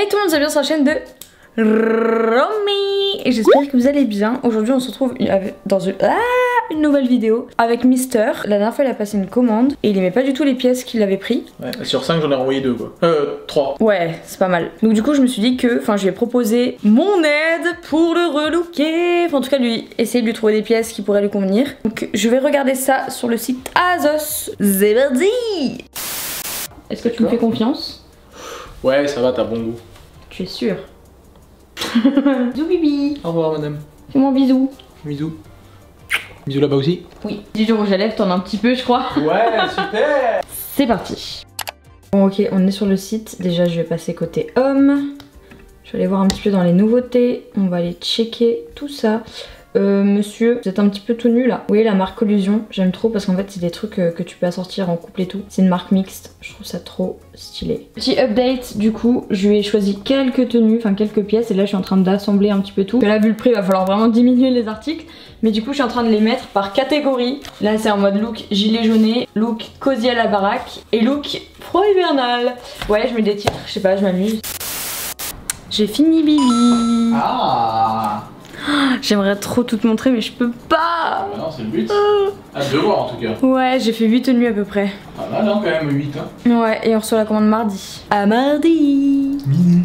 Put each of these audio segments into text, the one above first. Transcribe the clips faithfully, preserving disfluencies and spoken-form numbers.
Hey tout le monde, c'est bien sur la chaîne de Romy et j'espère que vous allez bien. Aujourd'hui on se retrouve dans une, ah, une nouvelle vidéo avec Mister. La dernière fois il a passé une commande et il aimait pas du tout les pièces qu'il avait pris. Ouais, sur cinq j'en ai renvoyé deux quoi. Euh, trois. Ouais, c'est pas mal. Donc du coup je me suis dit que, enfin je lui ai proposé mon aide pour le relooker. Enfin en tout cas lui, essayer de lui trouver des pièces qui pourraient lui convenir. Donc je vais regarder ça sur le site Azos. C'est parti. Est-ce que tu me fais confiance? Ouais, ça va, t'as bon goût. Tu es sûr? Bisous bibi. Au revoir madame. Fais-moi un bisou. Bisous. Bisous là-bas aussi. Oui. Dis du rouge à lèvres, t'en as un petit peu je crois. Ouais, super. C'est parti. Bon ok, on est sur le site. Déjà je vais passer côté homme. Je vais aller voir un petit peu dans les nouveautés. On va aller checker tout ça. Euh, monsieur, vous êtes un petit peu tout nu là. Vous voyez la marque Collusion, j'aime trop parce qu'en fait c'est des trucs euh, que tu peux assortir en couple et tout. C'est une marque mixte, je trouve ça trop stylé. Petit update du coup, je lui ai choisi quelques tenues, enfin quelques pièces et là je suis en train d'assembler un petit peu tout. Là vu le prix, il va falloir vraiment diminuer les articles. Mais du coup je suis en train de les mettre par catégorie. Là c'est en mode look gilet jauné, look cosy à la baraque et look froid hivernal. Ouais je mets des titres, je sais pas, je m'amuse. J'ai fini Bibi. Ah. J'aimerais trop tout te montrer mais je peux pas. Ah bah non, c'est le but. Euh... À devoir en tout cas. Ouais, j'ai fait huit tenues à peu près. Ah là non, quand même huit hein. Ouais, et on reçoit la commande mardi. À mardi. Mini.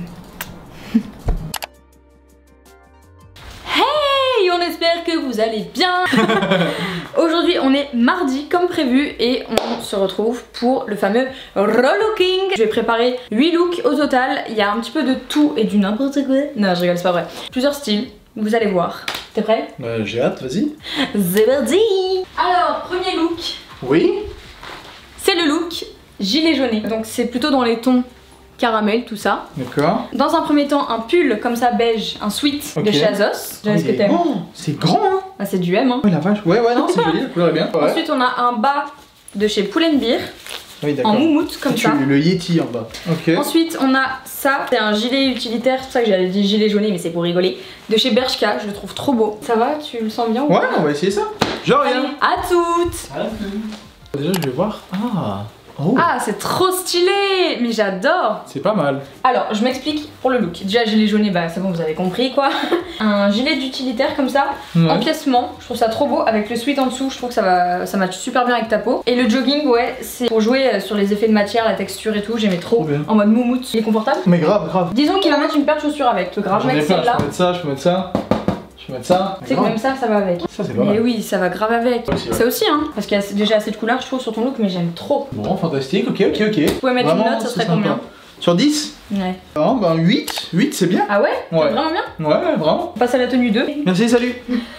Hey, on espère que vous allez bien. Aujourd'hui on est mardi comme prévu et on se retrouve pour le fameux relooking. Je vais préparer huit looks au total. Il y a un petit peu de tout et du n'importe quoi. Non je rigole, c'est pas vrai. Plusieurs styles. Vous allez voir. T'es prêt? Ouais, j'ai hâte, vas-y. C'est parti. Alors, premier look. Oui. C'est le look gilet jauné. Donc c'est plutôt dans les tons caramel, tout ça. D'accord. Dans un premier temps, un pull comme ça beige, un sweat okay. de chez Azos. J'aime ce que t'aimes. Oh, c'est grand hein. Ah, c'est du M hein. Ouais la vache. Ouais ouais non, c'est joli, la couleur est bien. Ouais. Ensuite on a un bas de chez Pull&Bear. Oui, en moumoute comme tu, ça. Le Yeti en bas. Ok. Ensuite on a ça, c'est un gilet utilitaire, c'est pour ça que j'avais dit gilet jauné mais c'est pour rigoler. De chez Bershka, je le trouve trop beau. Ça va, tu le sens bien ou ouais, pas? on va essayer ça. Je reviens. Allez, à toutes. À toutes. Déjà je vais voir. Ah. Oh. Ah c'est trop stylé. Mais j'adore. C'est pas mal. Alors je m'explique pour le look. Déjà gilet jauné, bah c'est bon vous avez compris quoi. Un gilet d'utilitaire comme ça, ouais. Empiècement, je trouve ça trop beau. Avec le sweat en dessous, je trouve que ça va, ça match super bien avec ta peau. Et le jogging ouais, c'est pour jouer sur les effets de matière, la texture et tout. J'aimais trop, trop en mode moumoute. Il est confortable. Mais grave, grave. Disons qu'il va mettre une paire de chaussures avec. Le grave mec c'est là. Je peux mettre ça, je peux mettre ça. Je peux mettre ça. Tu sais que même ça, ça va avec. Ça c'est pas mal. Mais oui, ça va grave avec. Ouais, ça aussi hein, parce qu'il y a déjà assez de couleurs je trouve sur ton look, mais j'aime trop. Bon, fantastique, ok, ok, ok. Vous pouvez mettre vraiment, une note, ça serait combien? Sur dix? Ouais. Ah ben huit, huit c'est bien. Ah ouais? Ouais. Vraiment bien? Ouais, vraiment. On passe à la tenue deux. Merci, salut.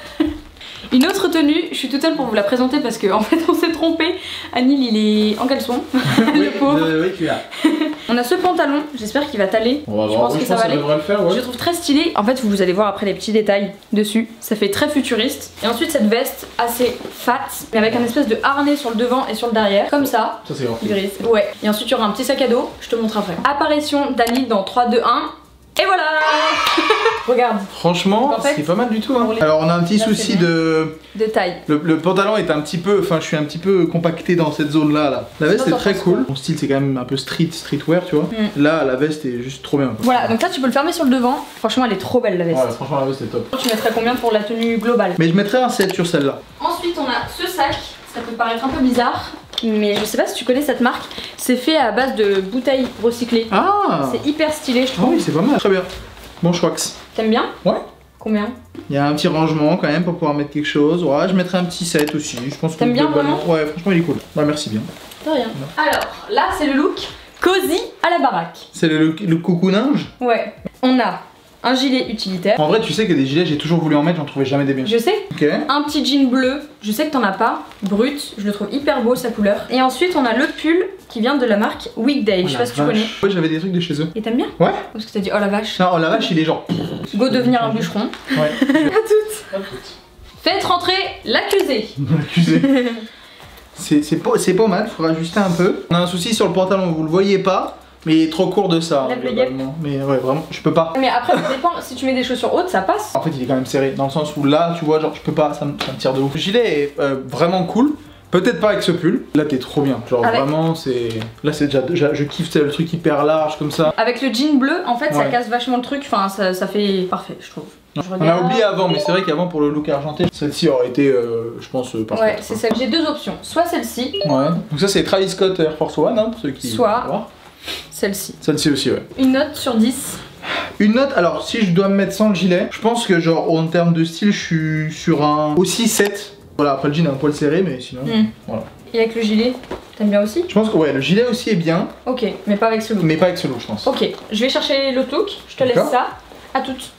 Une autre tenue, je suis toute seule pour vous la présenter parce qu'en en fait on s'est trompé. Anil il est en caleçon, oui, le pauvre. Euh, oui, tu l'as. On a ce pantalon, j'espère qu'il va t'aller. On va je voir, pense oui, que je ça pense va aller. Le faire, ouais. Je le trouve très stylé. En fait vous allez voir après les petits détails dessus. Ça fait très futuriste. Et ensuite cette veste assez fat, mais avec un espèce de harnais sur le devant et sur le derrière. Comme ça. Ça c'est grise. Ouais. Et ensuite il y aura un petit sac à dos, je te montre après. Apparition d'Anil dans trois, deux, un. Et voilà. Regarde. Franchement, en fait, c'est pas mal du tout. Hein. Alors on a un petit là, souci de... de taille. Le, le pantalon est un petit peu... Enfin je suis un petit peu compacté dans cette zone là. là. La veste est très cool. Mon style c'est quand même un peu street, streetwear tu vois. Mm. Là la veste est juste trop bien. Quoi. Voilà, donc là tu peux le fermer sur le devant. Franchement elle est trop belle la veste. Ouais, franchement la veste est top. Tu mettrais combien pour la tenue globale? Mais je mettrais un sept sur celle-là. Ensuite on a ce sac. Ça peut paraître un peu bizarre, mais je sais pas si tu connais cette marque. C'est fait à base de bouteilles recyclées. Ah. C'est hyper stylé je trouve. Ah oui c'est pas mal. Très bien. Bon choix. T'aimes bien? Ouais. Combien? Il y a un petit rangement quand même pour pouvoir mettre quelque chose. Ouais, je mettrais un petit sept aussi. Je pense que t'aimes bien vraiment? Ouais, franchement il est cool. Bah merci bien. De rien. Ouais. Alors là c'est le look cosy à la baraque. C'est le, le, le coucouninge? Ouais. On a un gilet utilitaire. En vrai tu sais que des gilets j'ai toujours voulu en mettre, j'en trouvais jamais des biens. Je sais. Ok. Un petit jean bleu, je sais que t'en as pas. Brut, je le trouve hyper beau sa couleur. Et ensuite on a le pull qui vient de la marque Weekday, oh je sais pas si tu connais. Ouais j'avais des trucs de chez eux. Et t'aimes bien? Ouais. Parce que t'as dit oh la vache. Non oh la vache il est genre... Go devenir un bûcheron. Ouais. À toutes. À toutes. Faites rentrer l'accusé. L'accusé. C'est pas, pas mal, il faut rajuster un peu. On a un souci sur le pantalon, vous le voyez pas. Mais il est trop court de ça. Lève le guêpe. Mais ouais, vraiment, je peux pas. Mais après, ça dépend. Si tu mets des chaussures hautes, ça passe. En fait, il est quand même serré. Dans le sens où là, tu vois, genre, je peux pas, ça me, ça me tire de ouf. Le gilet est euh, vraiment cool. Peut-être pas avec ce pull. Là t'es trop bien. Genre avec... vraiment c'est. Là c'est déjà. Je, je kiffe le truc hyper large comme ça. Avec le jean bleu, en fait ouais. ça casse vachement le truc. Enfin ça, ça fait parfait je trouve. Je On a oublié avant, mais c'est vrai qu'avant pour le look argenté, celle-ci aurait été, euh, je pense, euh, parfaite. Ouais, c'est ça. J'ai deux options. Soit celle-ci. Ouais. Donc ça c'est Travis Scott Air Force One, hein, pour ceux qui. Soit celle-ci. Celle-ci aussi, ouais. Une note sur dix. Une note, alors si je dois me mettre sans le gilet, je pense que genre en termes de style, je suis sur un aussi sept. Voilà, après le jean est un poil serré, mais sinon, mm. voilà. Et avec le gilet, t'aimes bien aussi? Je pense que ouais, le gilet aussi est bien. Ok, mais pas avec ce look. Mais pas avec ce look, je pense. Ok, je vais chercher l'autre look, je te laisse ça. À toutes.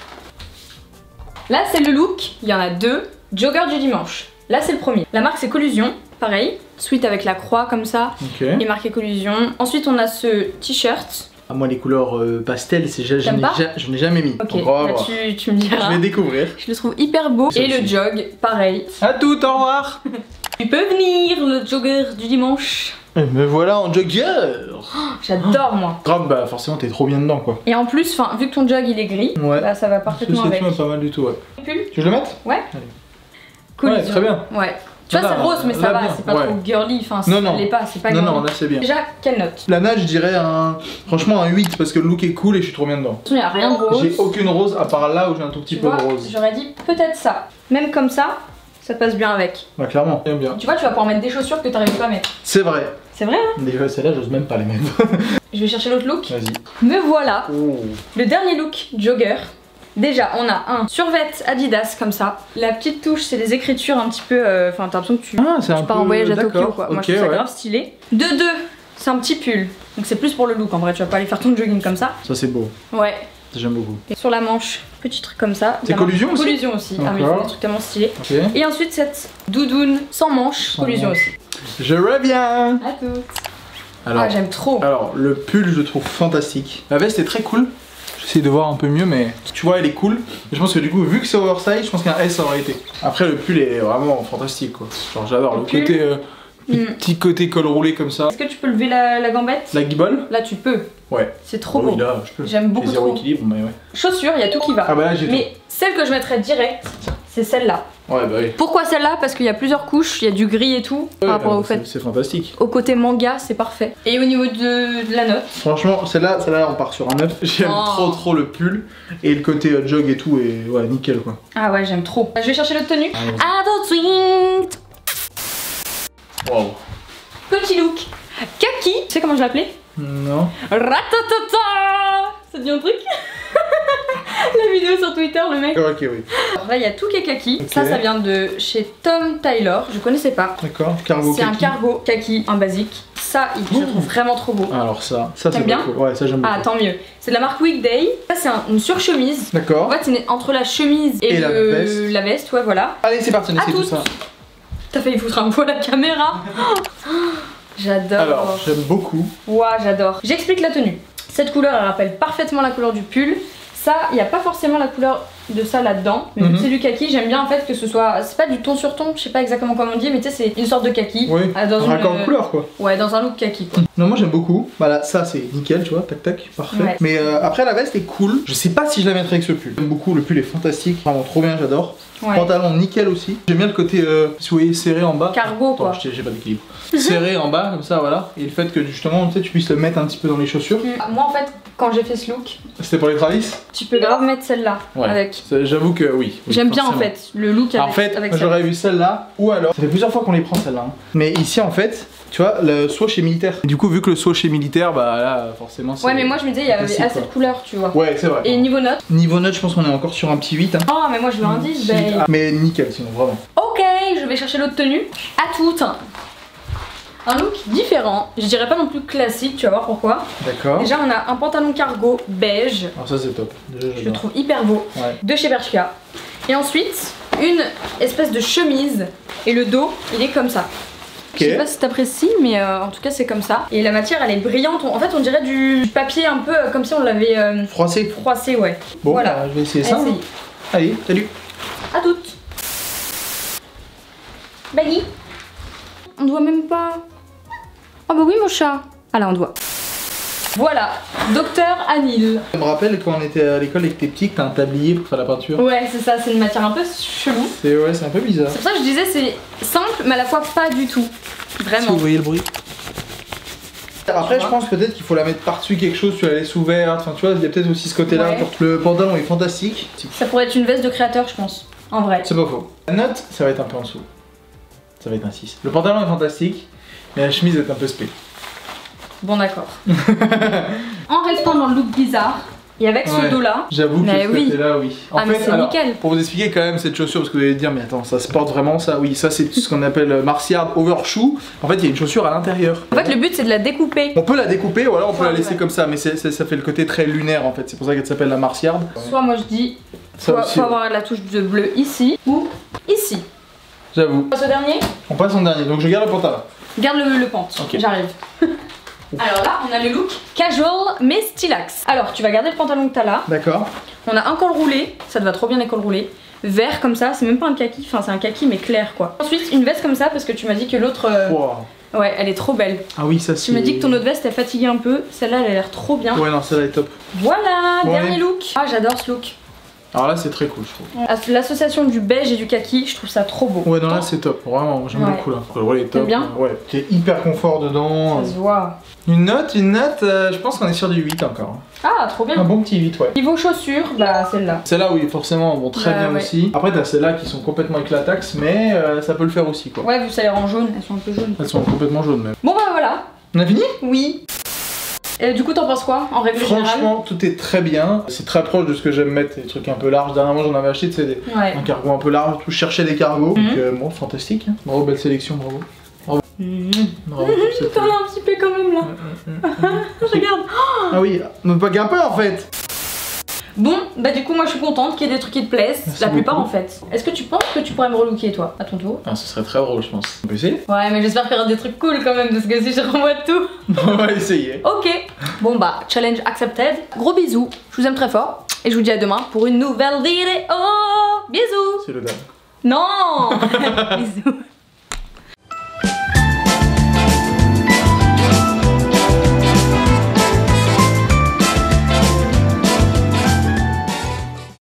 Là c'est le look, il y en a deux, jogger du dimanche. Là c'est le premier. La marque c'est Collusion, pareil, suite avec la croix comme ça, okay. Et marqué Collusion. Ensuite on a ce t-shirt. Ah, moi les couleurs euh, pastel, c'est je n'ai jamais mis. Ok, là, tu, tu me diras. Je vais découvrir. Je le trouve hyper beau. Et le jog, pareil. À tout, au revoir. Tu peux venir le jogger du dimanche. Et me voilà en jogger. Oh, j'adore moi. Grave, bah forcément t'es trop bien dedans quoi. Et en plus, vu que ton jog il est gris, ouais. Bah ça va parfaitement avec. C'est pas mal du tout, ouais. Pull. Tu veux le mettre? Ouais. Allez. Cool. Ouais, très bien. Ouais. Tu vois, c'est rose, mais ça va, c'est pas ouais. trop girly, enfin, ça l'est pas, c'est pas Non, girly. non, là c'est bien. Déjà, quelle note? La nage, je dirais un. Franchement, un huit parce que le look est cool et je suis trop bien dedans. Il n'y a rien de rose. J'ai aucune rose à part là où j'ai un tout petit tu peu vois, de rose. J'aurais dit peut-être ça. Même comme ça, ça passe bien avec. Bah, clairement, bien bien. Tu vois, tu vas pouvoir mettre des chaussures que t'arrives pas à mettre. C'est vrai. C'est vrai, hein? Déjà, celle-là, j'ose même pas les mettre. Je vais chercher l'autre look. Vas-y. Me voilà. Oh. Le dernier look, jogger. Déjà, on a un survêt Adidas comme ça. La petite touche, c'est des écritures un petit peu. Enfin, euh, t'as l'impression que tu, ah, tu pars peu... en voyage à Tokyo quoi. Okay, Moi, je trouve ça ouais. grave stylé. De deux, c'est un petit pull. Donc, c'est plus pour le look en vrai. Tu vas pas aller faire ton jogging comme ça. Ça, c'est beau. Ouais. J'aime beaucoup. Et sur la manche, petit truc comme ça. C'est Collusion aussi? Collusion aussi. Ah, mais il faut des trucs tellement stylés. Okay. Et ensuite, cette doudoune sans manche, sans Collusion manche. Aussi. Je reviens. À toutes. Alors, ah, j'aime trop. Alors, le pull, je le trouve fantastique. La veste est très cool. J'essaie de voir un peu mieux, mais tu vois, elle est cool. Et je pense que du coup, vu que c'est oversize, je pense qu'un S aurait été. Après, le pull est vraiment fantastique, quoi. Genre, j'adore le, le côté. Euh, mm. Petit côté col roulé comme ça. Est-ce que tu peux lever la, la gambette? La guibole? Là, tu peux. Ouais. C'est trop oh, beau. Là, je peux. J'aime beaucoup. Zéro trop. équilibre, mais ouais. Chaussures, il y a tout qui va. Ah bah là, j'ai Mais tout. Celle que je mettrais direct, c'est celle-là. Ouais, bah oui. Pourquoi celle-là? Parce qu'il y a plusieurs couches, il y a du gris et tout. Ouais, par rapport euh, au fait. C'est fantastique. Au côté manga, c'est parfait. Et au niveau de, de la note? Franchement, celle-là, celle-là, on part sur un neuf. J'aime oh. trop, trop le pull. Et le côté euh, jog et tout, et ouais, nickel quoi. Ah ouais, j'aime trop. Je vais chercher l'autre tenue. Ah, Adult Swing. Wow. Petit look. Kaki. Tu sais comment je l'appelais? Non. Ratatata. Ça te dit un truc? La vidéo sur Twitter, le mec. Ok, oui. Alors là, il y a tout qui est kaki. Okay. Ça, ça vient de chez Tom Taylor. Je connaissais pas. D'accord. Cargo kaki. C'est un cargo kaki, un basique. Ça, je le trouve vraiment trop beau. Alors ça, ça c'est bien. Cool. Ouais, ça j'aime beaucoup. Ah, tant mieux. C'est de la marque Weekday. Ça, c'est un, une surchemise. D'accord. En fait, c'est entre la chemise et, et le, la veste. La veste, ouais, voilà. Allez, c'est parti, on essaie tout ça. T'as failli foutre un peu à la caméra. J'adore. Alors, j'aime beaucoup. Ouah, j'adore. J'explique la tenue. Cette couleur, elle rappelle parfaitement la couleur du pull. Ça, il n'y a pas forcément la couleur de ça là-dedans. Mais mm-hmm. c'est du kaki, j'aime bien en fait que ce soit. C'est pas du ton sur ton, je sais pas exactement comment on dit, mais tu sais, c'est une sorte de kaki. Oui, dans un raccord de couleur quoi. Ouais, dans un look kaki quoi. Non, moi j'aime beaucoup. Voilà, ça c'est nickel, tu vois, tac tac, parfait. Ouais. Mais euh, après, la veste est cool. Je sais pas si je la mettrais avec ce pull. J'aime beaucoup, le pull est fantastique, vraiment trop bien, j'adore. Ouais. Pantalon nickel aussi. J'aime bien le côté, euh, si vous voyez, serré en bas. Cargo quoi. J'ai pas d'équilibre. Serré en bas, comme ça, voilà. Et le fait que justement, tu sais, tu puisses le mettre un petit peu dans les chaussures. Mmh. Moi en fait, quand j'ai fait ce look. C'était pour les Travis? Tu peux grave mettre celle-là ouais. avec. J'avoue que oui. oui J'aime bien en fait le look avec. En fait, avec j'aurais vu celle-là ou alors. Ça fait plusieurs fois qu'on les prend celle-là. Hein. Mais ici en fait. Tu vois, le swatch est militaire. Et du coup, vu que le swatch est militaire, bah là, forcément, c'est. Ouais, mais moi je me disais, il y avait assez quoi. De couleurs, tu vois. Ouais, c'est vrai. Et niveau note? Niveau note, je pense qu'on est encore sur un petit huit. Hein. Oh, mais moi je veux un dix, bah... ah, mais nickel, sinon, vraiment. Ok, je vais chercher l'autre tenue. À toutes. Un look différent. Je dirais pas non plus classique, tu vas voir pourquoi. D'accord. Déjà, on a un pantalon cargo beige. Alors, ça, c'est top. Déjà, je le trouve hyper beau. Ouais. De chez Bershka. Et ensuite, une espèce de chemise. Et le dos, il est comme ça. Okay. Je sais pas si t'apprécies, mais euh, en tout cas c'est comme ça. Et la matière elle est brillante. En fait on dirait du papier un peu comme si on l'avait euh, froissé. Froissé, ouais. Bon, voilà. Bah, je vais essayer ça. Allez, Allez, salut. À toutes. Baggy. On doit même pas. Oh bah oui mon chat. Ah là on doit. Voilà, Docteur Anil. Je me rappelle quand on était à l'école et que t'es petit, que t'as un tablier pour faire la peinture. Ouais, c'est ça, c'est une matière un peu chelou. C'est ouais, c'est un peu bizarre. C'est pour ça que je disais c'est simple, mais à la fois pas du tout. Vraiment. Si vous voyez le bruit. Après, je pense peut-être qu'il faut la mettre par-dessus quelque chose, tu la laisses ouverte. Enfin, tu vois, il y a peut-être aussi ce côté-là. Ouais. Le pantalon est fantastique. Ça pourrait être une veste de créateur, je pense. En vrai. C'est pas faux. La note, ça va être un peu en dessous. Ça va être un six. Le pantalon est fantastique, mais la chemise est un peu spé. Bon, d'accord. En restant dans le look bizarre, et avec ce Ouais. dos-là. J'avoue que Mais ce oui. côté-là, oui. En Ah, mais fait, c'est alors, nickel. pour vous expliquer quand même cette chaussure, parce que vous allez dire, mais attends, ça se porte vraiment ça? Oui, ça c'est ce qu'on appelle Marciard Overshoe. En fait, il y a une chaussure à l'intérieur. En fait, le but c'est de la découper. On peut la découper ou alors on peut Ouais, la laisser ouais. comme ça, mais c'est- c'est- ça fait le côté très lunaire en fait. C'est pour ça qu'elle s'appelle la Marciard. Soit moi je dis, Ça faut, aussi, faut ouais. avoir la touche de bleu ici ou ici. J'avoue. Ce dernier, On passe en dernier, donc je garde le pantalon. garde le, le pente. Ok. J'arrive. Alors là, on a le look casual mais stylax. Alors, tu vas garder le pantalon que t'as là. D'accord. On a un col roulé, ça te va trop bien les cols roulés. Vert comme ça, c'est même pas un kaki, enfin c'est un kaki mais clair quoi. Ensuite, une veste comme ça parce que tu m'as dit que l'autre. euh, Wow. Ouais, elle est trop belle. Ah oui, ça c'est. Tu m'as dit que ton autre veste est fatiguée un peu. Celle-là, elle a l'air trop bien. Ouais, non, celle-là est top. Voilà, Bon, dernier allez. look. Ah, j'adore ce look. Alors là, c'est très cool, je trouve. L'association du beige et du kaki, je trouve ça trop beau. Ouais, non, là c'est top. Vraiment, j'aime Ouais. beaucoup là. Le rôle est top. T'aimes bien? Ouais, t'es hyper confort dedans. Ça se voit. Une note, une note, euh, je pense qu'on est sur du huit encore. Ah, trop bien. Un bon petit huit, ouais. Niveau chaussures, bah celle-là. Celle-là, oui, forcément, bon, très Bah, bien ouais. aussi. Après, t'as celles-là qui sont complètement éclataxes, mais euh, ça peut le faire aussi, quoi. Ouais, vu que ça a l'air en jaune, elles sont un peu jaunes. Elles sont complètement jaunes, même. Bon bah voilà. On a fini? Oui. Et du coup, t'en penses quoi en règle générale? Franchement, tout est très bien. C'est très proche de ce que j'aime mettre, des trucs un peu larges. Dernièrement, j'en avais acheté, tu sais, des... Ouais. un cargo un peu large, tout. Je cherchais des cargos. Mhm. Donc, euh, bon, fantastique. Hein. Bravo, belle sélection, bravo. Mmh. Bravo pour cette- T'en as un petit peu quand même là. Regarde. Ah oui, ne pas qu'un peu en fait. Bon, bah du coup, moi je suis contente qu'il y ait des trucs qui te plaisent. Merci La plupart beaucoup. en fait. Est-ce que tu penses que tu pourrais me relooker toi, à ton tour? Ah, ce serait très drôle, je pense. On peut essayer? Ouais, mais j'espère qu'il y aura des trucs cool quand même, parce que si je renvoie tout. On va essayer. Ok. Bon bah, challenge accepted. Gros bisous. Je vous aime très fort. Et je vous dis à demain pour une nouvelle vidéo. Bisous. C'est le dame. Non. Bisous.